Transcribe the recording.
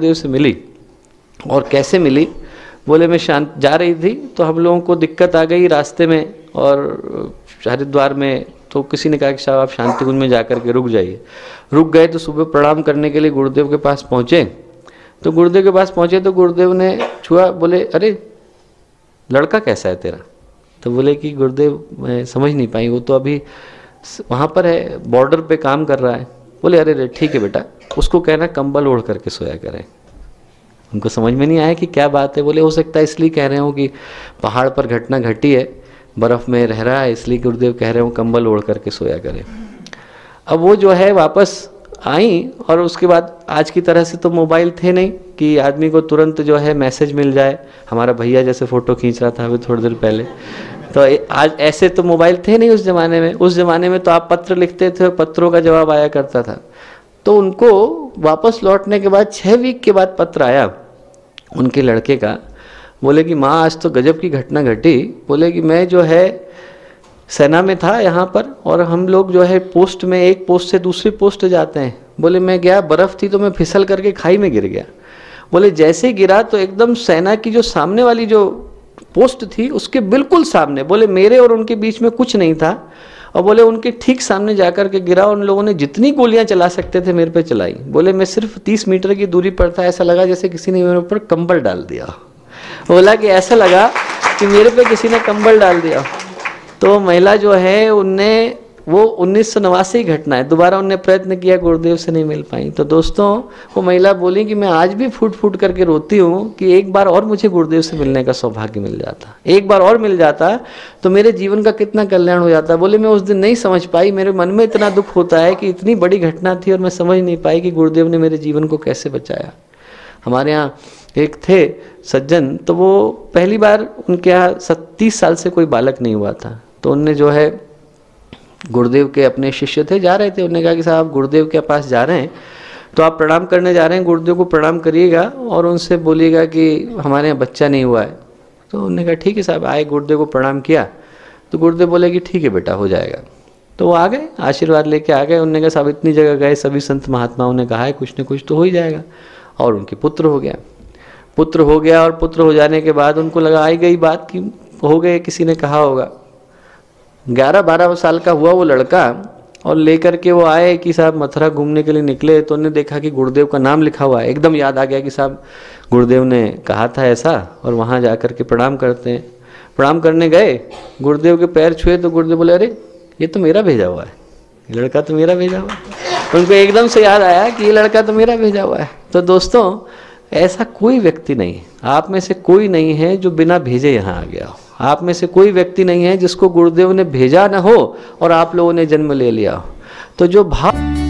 गुरुदेव से मिली। और कैसे मिली? बोले मैं शांत जा रही थी तो हम लोगों को दिक्कत आ गई रास्ते में और हरिद्वार में, तो किसी ने कहा कि साहब आप शांति कुंज में जाकर के रुक जाइए। रुक गए तो सुबह प्रणाम करने के लिए गुरुदेव के पास पहुँचे। तो गुरुदेव के पास पहुँचे तो गुरुदेव ने छुआ, बोले अरे लड़का कैसा है तेरा? तो बोले कि गुरुदेव मैं समझ नहीं पाई, वो तो अभी वहाँ पर है, बॉर्डर पे काम कर रहा है। बोले अरे रे ठीक है बेटा, उसको कहना कंबल ओढ़ करके सोया करें। उनको समझ में नहीं आया कि क्या बात है। बोले हो सकता है इसलिए कह रहे हो कि पहाड़ पर घटना घटी है, बर्फ़ में रह रहा है, इसलिए गुरुदेव कह रहे हो कंबल ओढ़ करके सोया करें। अब वो जो है वापस आई और उसके बाद आज की तरह से तो मोबाइल थे नहीं कि आदमी को तुरंत जो है मैसेज मिल जाए। हमारा भैया जैसे फ़ोटो खींच रहा था अभी थोड़ी देर पहले, तो आज ऐसे तो मोबाइल थे नहीं उस ज़माने में। उस ज़माने में तो आप पत्र लिखते थे, पत्रों का जवाब आया करता था। तो उनको वापस लौटने के बाद 6 वीक के बाद पत्र आया उनके लड़के का। बोले कि माँ आज तो गजब की घटना घटी। बोले कि मैं जो है सेना में था यहाँ पर और हम लोग जो है पोस्ट में एक पोस्ट से दूसरी पोस्ट जाते हैं। बोले मैं गया, बर्फ़ थी तो मैं फिसल करके खाई में गिर गया। बोले जैसे गिरा तो एकदम सेना की जो सामने वाली जो पोस्ट थी उसके बिल्कुल सामने, बोले मेरे और उनके बीच में कुछ नहीं था, और बोले उनके ठीक सामने जाकर के गिरा। उन लोगों ने जितनी गोलियां चला सकते थे मेरे पे चलाई। बोले मैं सिर्फ 30 मीटर की दूरी पर था, ऐसा लगा जैसे किसी ने मेरे ऊपर कंबल डाल दिया। बोला कि ऐसा लगा कि मेरे पे किसी ने कंबल डाल दिया। तो महिला जो है उनने, वो 1989 घटना है, दोबारा उनने प्रयत्न किया, गुरुदेव से नहीं मिल पाई। तो दोस्तों वो महिला बोली कि मैं आज भी फूट फूट करके रोती हूँ कि एक बार और मुझे गुरुदेव से मिलने का सौभाग्य मिल जाता, एक बार और मिल जाता तो मेरे जीवन का कितना कल्याण हो जाता। बोले मैं उस दिन नहीं समझ पाई, मेरे मन में इतना दुख होता है कि इतनी बड़ी घटना थी और मैं समझ नहीं पाई कि गुरुदेव ने मेरे जीवन को कैसे बचाया। हमारे यहाँ एक थे सज्जन, तो वो पहली बार उनके यहाँ 30 साल से कोई बालक नहीं हुआ था। तो उनने जो है गुरुदेव के अपने शिष्य थे, जा रहे थे, उन्होंने कहा कि साहब गुरुदेव के पास जा रहे हैं तो आप प्रणाम करने जा रहे हैं, गुरुदेव को प्रणाम करिएगा और उनसे बोलिएगा कि हमारे यहाँ बच्चा नहीं हुआ है। तो उन्होंने कहा ठीक है साहब। आए, गुरुदेव को प्रणाम किया तो गुरुदेव बोले कि ठीक है बेटा हो जाएगा। तो वो आ गए, आशीर्वाद लेके आ गए। उन्होंने कहा साहब इतनी जगह गए, सभी संत महात्माओं ने कहा है कुछ न कुछ तो हो ही जाएगा। और उनके पुत्र हो गया, पुत्र हो गया। और पुत्र हो जाने के बाद उनको लगा, आई गई बात कि हो गए, किसी ने कहा होगा। 11-12 साल का हुआ वो लड़का और लेकर के वो आए कि साहब मथुरा घूमने के लिए निकले। तो उन्होंने देखा कि गुरुदेव का नाम लिखा हुआ है। एकदम याद आ गया कि साहब गुरुदेव ने कहा था ऐसा, और वहाँ जा कर के प्रणाम करते हैं। प्रणाम करने गए, गुरुदेव के पैर छुए तो गुरुदेव बोले अरे ये तो मेरा भेजा हुआ है, ये लड़का तो मेरा भेजा हुआ है। उनको एकदम से याद आया कि ये लड़का तो मेरा भेजा हुआ है। तो दोस्तों ऐसा कोई व्यक्ति नहीं है, आप में से कोई नहीं है जो बिना भेजे यहाँ आ गया हो। आप में से कोई व्यक्ति नहीं है जिसको गुरुदेव ने भेजा ना हो और आप लोगों ने जन्म ले लिया हो। तो जो भाव